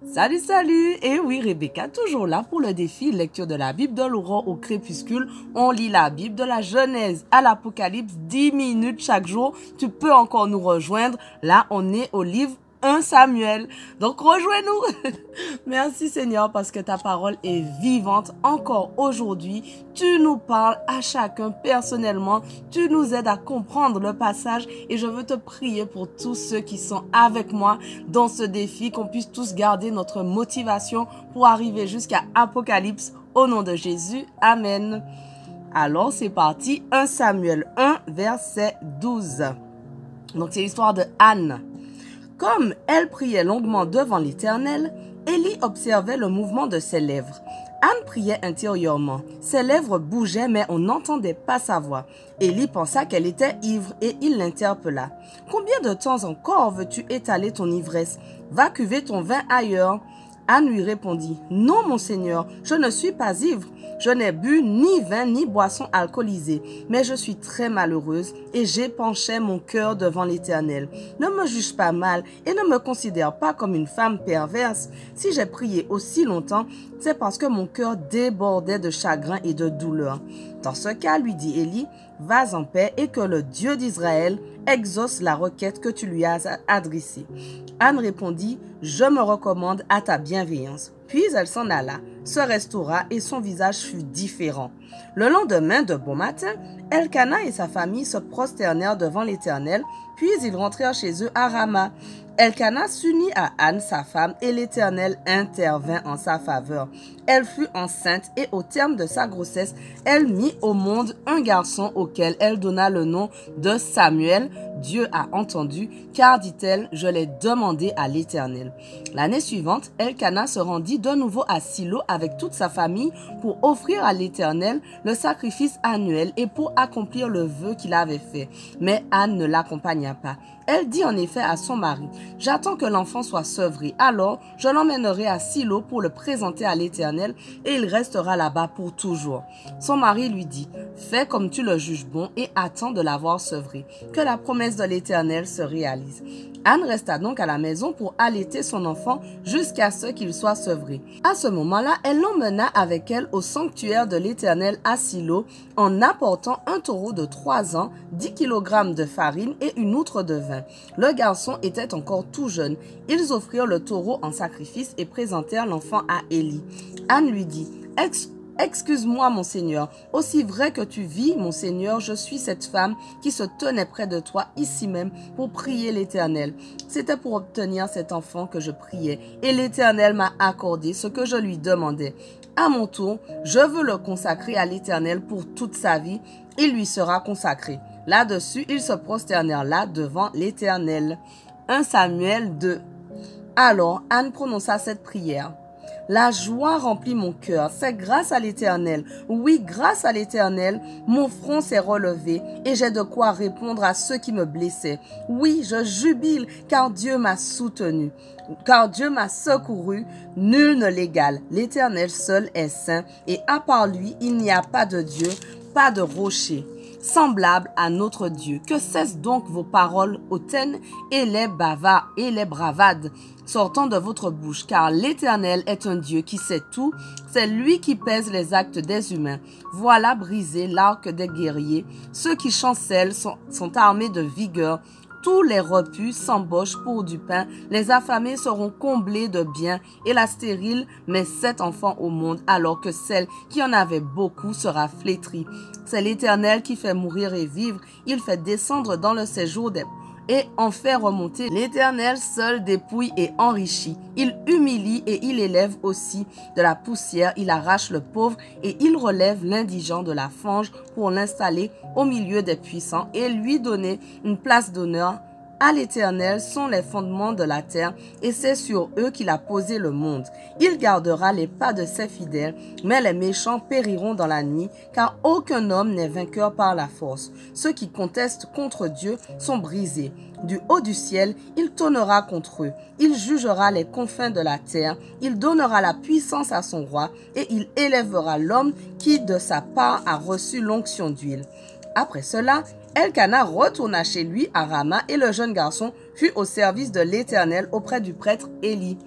Salut, salut! Et oui, Rebecca, toujours là pour le défi lecture de la Bible de l'aurore au crépuscule. On lit la Bible de la Genèse à l'Apocalypse, 10 minutes chaque jour. Tu peux encore nous rejoindre. Là, on est au livre 1 Samuel. Donc, rejoins-nous! Merci Seigneur parce que ta parole est vivante encore aujourd'hui. Tu nous parles à chacun personnellement. Tu nous aides à comprendre le passage et je veux te prier pour tous ceux qui sont avec moi dans ce défi, qu'on puisse tous garder notre motivation pour arriver jusqu'à Apocalypse. Au nom de Jésus, Amen. Alors, c'est parti. 1 Samuel 1, verset 12. Donc, c'est l'histoire de Anne. Comme elle priait longuement devant l'Éternel, Élie observait le mouvement de ses lèvres. Anne priait intérieurement. Ses lèvres bougeaient, mais on n'entendait pas sa voix. Élie pensa qu'elle était ivre et il l'interpella. « Combien de temps encore veux-tu étaler ton ivresse? Va cuver ton vin ailleurs. » Anne lui répondit, « Non, mon Seigneur, je ne suis pas ivre. Je n'ai bu ni vin ni boisson alcoolisée, mais je suis très malheureuse et j'épanchais mon cœur devant l'Éternel. Ne me juge pas mal et ne me considère pas comme une femme perverse. Si j'ai prié aussi longtemps, c'est parce que mon cœur débordait de chagrin et de douleur. » Dans ce cas, lui dit Élie, « Va en paix et que le Dieu d'Israël exauce la requête que tu lui as adressée. » Anne répondit, « Je me recommande à ta bienveillance. » Puis elle s'en alla, se restaura et son visage fut différent. Le lendemain, de bon matin, Elkana et sa famille se prosternèrent devant l'Éternel, puis ils rentrèrent chez eux à Rama. Elkana s'unit à Anne, sa femme, et l'Éternel intervint en sa faveur. Elle fut enceinte et au terme de sa grossesse, elle mit au monde un garçon auquel elle donna le nom de Samuel. Dieu a entendu, car, dit-elle, je l'ai demandé à l'Éternel. L'année suivante, Elkana se rendit de nouveau à Silo avec toute sa famille pour offrir à l'Éternel le sacrifice annuel et pour accomplir le vœu qu'il avait fait. Mais Anne ne l'accompagna pas. Elle dit en effet à son mari, « J'attends que l'enfant soit sevré, alors je l'emmènerai à Silo pour le présenter à l'Éternel et il restera là-bas pour toujours. » Son mari lui dit, « Fais comme tu le juges bon et attends de l'avoir sevré, que la promesse de l'Éternel se réalise. » Anne resta donc à la maison pour allaiter son enfant jusqu'à ce qu'il soit sevré. À ce moment-là, elle l'emmena avec elle au sanctuaire de l'Éternel à Silo en apportant un taureau de 3 ans, 10 kg de farine et une outre de vin. Le garçon était encore tout jeune. Ils offrirent le taureau en sacrifice et présentèrent l'enfant à Élie. Anne lui dit, « Excuse-moi, mon Seigneur, aussi vrai que tu vis, mon Seigneur, je suis cette femme qui se tenait près de toi ici même pour prier l'Éternel. C'était pour obtenir cet enfant que je priais, et l'Éternel m'a accordé ce que je lui demandais. À mon tour, je veux le consacrer à l'Éternel pour toute sa vie, il lui sera consacré. » Là-dessus, ils se prosternèrent là devant l'Éternel. 1 Samuel 2. Alors Anne prononça cette prière. La joie remplit mon cœur, c'est grâce à l'Éternel. Oui, grâce à l'Éternel, mon front s'est relevé et j'ai de quoi répondre à ceux qui me blessaient. Oui, je jubile car Dieu m'a soutenu, car Dieu m'a secouru, nul ne l'égale. L'Éternel seul est saint et à part lui, il n'y a pas de Dieu, pas de rocher semblable à notre Dieu. Que cessent donc vos paroles hautaines et les bravades sortant de votre bouche, car l'Éternel est un Dieu qui sait tout, c'est lui qui pèse les actes des humains. Voilà brisé l'arc des guerriers, ceux qui chancellent sont armés de vigueur. Tous les repus s'embauchent pour du pain, les affamés seront comblés de biens, et la stérile met 7 enfants au monde, alors que celle qui en avait beaucoup sera flétrie. C'est l'Éternel qui fait mourir et vivre, il fait descendre dans le séjour des et en fait remonter. L'Éternel seul dépouille et enrichit. Il humilie et il élève aussi de la poussière. Il arrache le pauvre et il relève l'indigent de la fange pour l'installer au milieu des puissants et lui donner une place d'honneur. À l'Éternel sont les fondements de la terre, et c'est sur eux qu'il a posé le monde. Il gardera les pas de ses fidèles, mais les méchants périront dans la nuit, car aucun homme n'est vainqueur par la force. Ceux qui contestent contre Dieu sont brisés. Du haut du ciel, il tonnera contre eux. Il jugera les confins de la terre. Il donnera la puissance à son roi, et il élèvera l'homme qui, de sa part, a reçu l'onction d'huile. Après cela, Elkana retourna chez lui à Rama et le jeune garçon fut au service de l'Éternel auprès du prêtre Élie.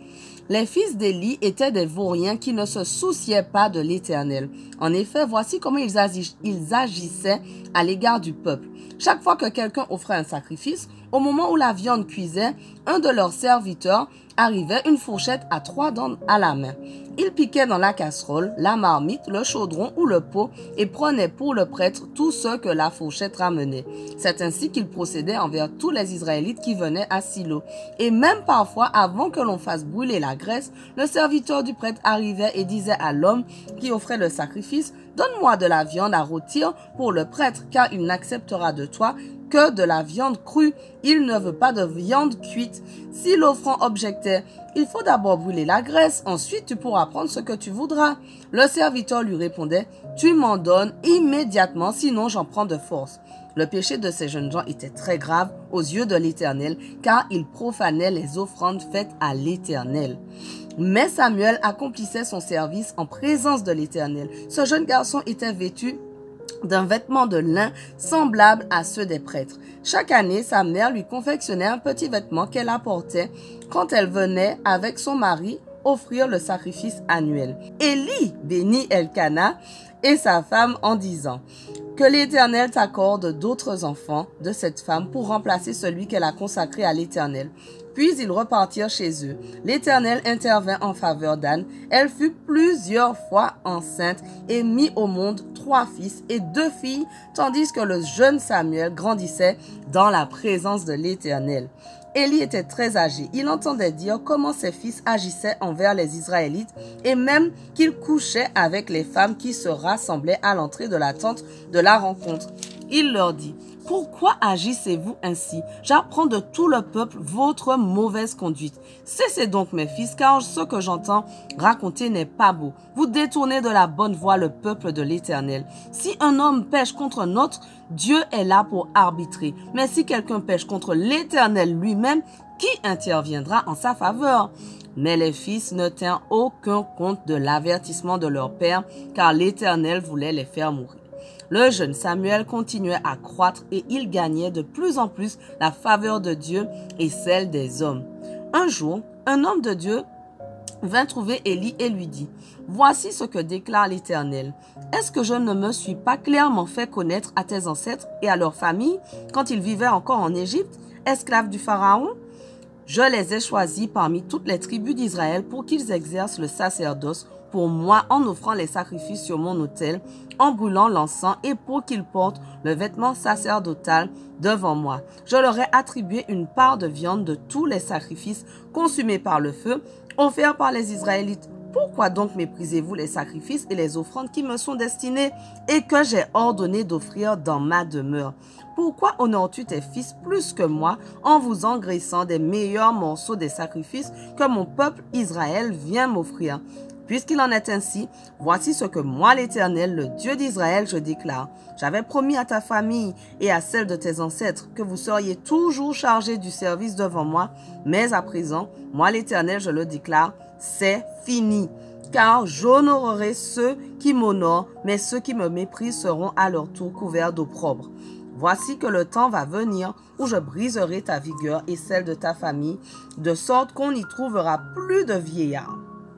Les fils d'Élie étaient des vauriens qui ne se souciaient pas de l'Éternel. En effet, voici comment ils agissaient à l'égard du peuple. Chaque fois que quelqu'un offrait un sacrifice, au moment où la viande cuisait, un de leurs serviteurs arrivait une fourchette à 3 dents à la main. Il piquait dans la casserole, la marmite, le chaudron ou le pot et prenait pour le prêtre tout ce que la fourchette ramenait. C'est ainsi qu'il procédait envers tous les Israélites qui venaient à Silo. Et même parfois, avant que l'on fasse brûler la graisse, le serviteur du prêtre arrivait et disait à l'homme qui offrait le sacrifice: « Donne-moi de la viande à rôtir pour le prêtre, car il n'acceptera de toi que de la viande crue. Il ne veut pas de viande cuite. » Si l'offrant objectait: « Il faut d'abord brûler la graisse, ensuite tu pourras prendre ce que tu voudras. » Le serviteur lui répondait: « Tu m'en donnes immédiatement, sinon j'en prends de force. » Le péché de ces jeunes gens était très grave aux yeux de l'Éternel, car ils profanaient les offrandes faites à l'Éternel. Mais Samuel accomplissait son service en présence de l'Éternel. Ce jeune garçon était vêtu d'un vêtement de lin semblable à ceux des prêtres. Chaque année, sa mère lui confectionnait un petit vêtement qu'elle apportait quand elle venait avec son mari offrir le sacrifice annuel. Élie bénit Elkana et sa femme en disant: « Que l'Éternel t'accorde d'autres enfants de cette femme pour remplacer celui qu'elle a consacré à l'Éternel. » Puis ils repartirent chez eux. L'Éternel intervint en faveur d'Anne. Elle fut plusieurs fois enceinte et mit au monde 3 fils et 2 filles, tandis que le jeune Samuel grandissait dans la présence de l'Éternel. Élie était très âgé. Il entendait dire comment ses fils agissaient envers les Israélites et même qu'il couchait avec les femmes qui se rassemblaient à l'entrée de la tente de la rencontre. Il leur dit: « Pourquoi agissez-vous ainsi? J'apprends de tout le peuple votre mauvaise conduite. Cessez donc, mes fils, car ce que j'entends raconter n'est pas beau. Vous détournez de la bonne voie le peuple de l'Éternel. Si un homme pêche contre un autre, Dieu est là pour arbitrer. Mais si quelqu'un pêche contre l'Éternel lui-même, qui interviendra en sa faveur? » Mais les fils ne tinrent aucun compte de l'avertissement de leur père, car l'Éternel voulait les faire mourir. Le jeune Samuel continuait à croître et il gagnait de plus en plus la faveur de Dieu et celle des hommes. Un jour, un homme de Dieu vint trouver Élie et lui dit: « Voici ce que déclare l'Éternel. Est-ce que je ne me suis pas clairement fait connaître à tes ancêtres et à leurs familles quand ils vivaient encore en Égypte, esclaves du Pharaon? Je les ai choisis parmi toutes les tribus d'Israël pour qu'ils exercent le sacerdoce pour moi en offrant les sacrifices sur mon autel, en brûlant l'encens et pour qu'ils portent le vêtement sacerdotal devant moi. Je leur ai attribué une part de viande de tous les sacrifices consumés par le feu, offerts par les Israélites. Pourquoi donc méprisez-vous les sacrifices et les offrandes qui me sont destinés et que j'ai ordonné d'offrir dans ma demeure? Pourquoi honores-tu tes fils plus que moi en vous engraissant des meilleurs morceaux des sacrifices que mon peuple Israël vient m'offrir? Puisqu'il en est ainsi, voici ce que moi, l'Éternel, le Dieu d'Israël, je déclare. J'avais promis à ta famille et à celle de tes ancêtres que vous seriez toujours chargés du service devant moi, mais à présent, moi, l'Éternel, je le déclare, c'est fini. Car j'honorerai ceux qui m'honorent, mais ceux qui me méprisent seront à leur tour couverts d'opprobre. Voici que le temps va venir où je briserai ta vigueur et celle de ta famille, de sorte qu'on n'y trouvera plus de vieillards.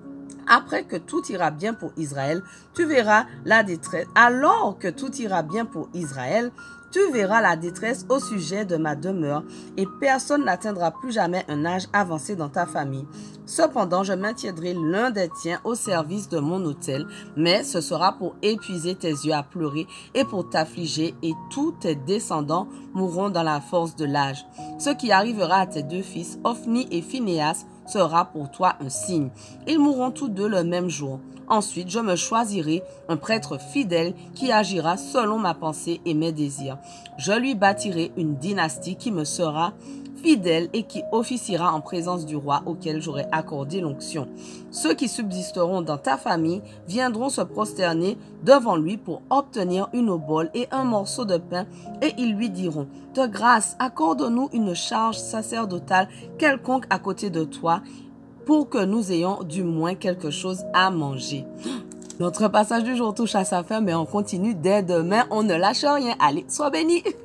Après que tout ira bien pour Israël, tu verras la détresse. Alors que tout ira bien pour Israël, tu verras la détresse au sujet de ma demeure, et personne n'atteindra plus jamais un âge avancé dans ta famille. Cependant, je maintiendrai l'un des tiens au service de mon autel, mais ce sera pour épuiser tes yeux à pleurer et pour t'affliger, et tous tes descendants mourront dans la force de l'âge. Ce qui arrivera à tes 2 fils, Ophni et Phinehas, sera pour toi un signe. Ils mourront tous 2 le même jour. Ensuite, je me choisirai un prêtre fidèle qui agira selon ma pensée et mes désirs. Je lui bâtirai une dynastie qui me sera fidèle et qui officiera en présence du roi auquel j'aurai accordé l'onction. Ceux qui subsisteront dans ta famille viendront se prosterner devant lui pour obtenir une obole et un morceau de pain, et ils lui diront: « De grâce, accorde-nous une charge sacerdotale quelconque à côté de toi, pour que nous ayons du moins quelque chose à manger. » Notre passage du jour touche à sa fin, mais on continue dès demain. On ne lâche rien. Allez, sois bénis!